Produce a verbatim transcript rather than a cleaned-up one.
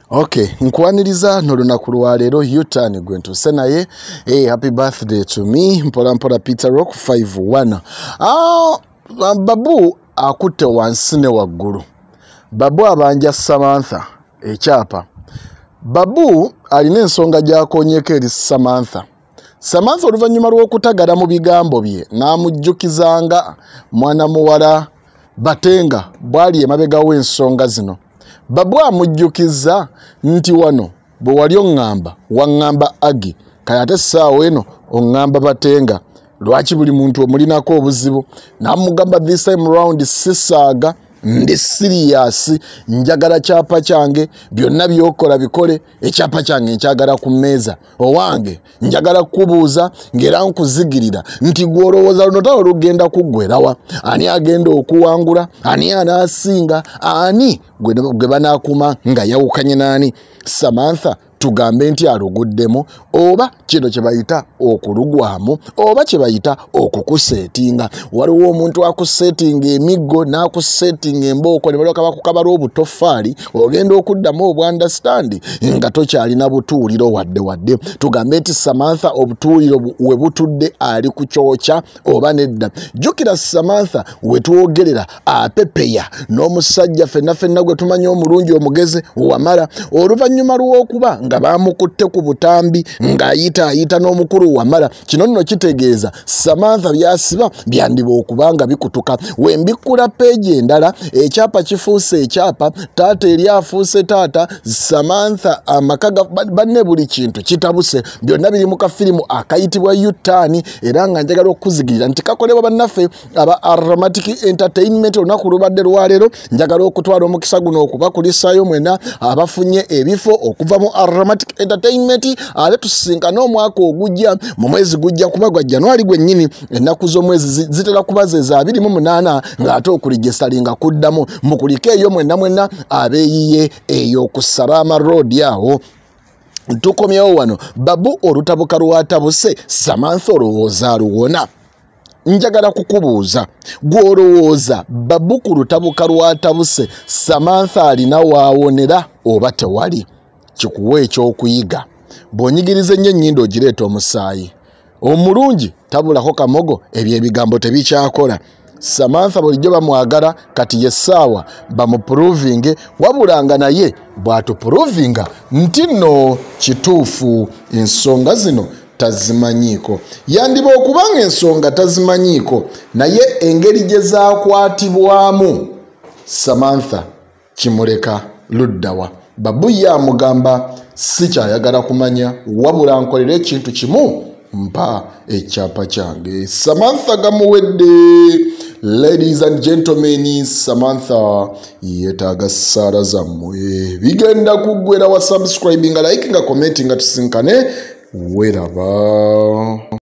Okay, nkwaniriza nolunaku lwa leero U-turn gwe ntuse naye. Hey, happy birthday to me. Mpola mpola Peter Rock five one. Ah, Babu akutte wansi ne waggulu. Babu abanja Samantha ekyapa. Babu alina ensonga gy'akoonyeko eri Samantha. Samantha oluvannyuma lw'okutagala mu bigambo bye n'amujjukizanga mwana muwala Batenga bwali emabega w'ensonga zino. Babu amujjukiza nti wano bwe wali oŋŋamba waŋŋamba Agi kaya ate essaawa eno oŋŋamba Batenga lwaki buli muntu omulinako obuzibu n'amugamba this time round sisaaga ndi serious njagala kyapa kyange byonna byokola bikole ekyapa kyange nkyagala ku mmeeza owange njagala kubuuza ngera nkuzigirira nti gwolowooza luno tawo lugenda kuggwerawa ani agenda okuwangula ani anaasinga ani gwe banaakuma nga yawukanye naani Samantha tugambe nti aluguddemu oba kino kye bayita okulugwamu oba kye bayita okukuseetinga. Waliwo omuntu akuseetinga emiggo n'akuseetinga embooko ne balyoka bakukabala obutoffaali ogenda okuddamu obwandastandi nga tokyalina butuuliro wadde wadde. Tugambe nti Samantha obutuuliro we butudde ali ku kyokya oba nedda. Jjukira Samantha we twogerera apepeya n'omusajja ffenna ffenna gwe tumanyi omulungi omugezi Wamala oluvannyuma lw'okuba nga bamukutte ku butambi ng'ayita ayita n'omukulu Wamala. Kino nno kitegeeza Samantha byasiba byandiba okubanga bikutuka. We mbikkula peegi endala ekyapa kifuuse ekyapa taata eri afuuse taata Samantha amaka banne buli kintu kitabuse byonna biri mu kafirimu akayitibwa U-turn era nga njagala okuzigirira nti kakolebwa bannaffe aba Aromatic Entertainment olunaku lubadde lwaleero. Njagala okutwala omukisa guno okubakulisaayo mwena abafunye ebifo okuva mu Aromatic Entertainment ale tusinkana omwaka ogujja mu mwezi gujja kuba gwa January gwennyini ennaku z'omwezi zitera kuba ze za abiri mu munaana ng'ate okuligistalinga kuddamu mukulike eyo mwenna mwenna abeeyiye eyo ku Salama Road awo. Tukomyewo wano Babu olutabuka lwatabuse Samantha olowooza aluwona. Njagala kukubuuza gw'olowooza Babu ku lutabuka lwatabuse Samantha alina waawonera oba tewali? Kikuwa ekyokuyiga bw'onyigiriza ennyo ennyindo ogireeta omusaayi omulungi tabulako kamogo ebyo ebigambo tebikyakola. Samantha bulijjo bamwagala kati yessaawa bamupuruvinge wabulanga naye bw'atupuruvinga nti nno kituufu ensonga zino tazimanyiiko. Yandiba okubanga ensonga tazimanyiiko naye engeri gye zaakwatibwamu Samantha kimuleka luddawa. Babu ye amugamba si kyayagala kumanya wabula nkolera ekintu kimu mpa ekyapa kyange. Samantha gamuwedde. Ladies and gentlemen, Samantha yeetaaga ssaala zammwe bigenda kuggwera wa subscribing nga like nga commenting nga tusinkane weraba.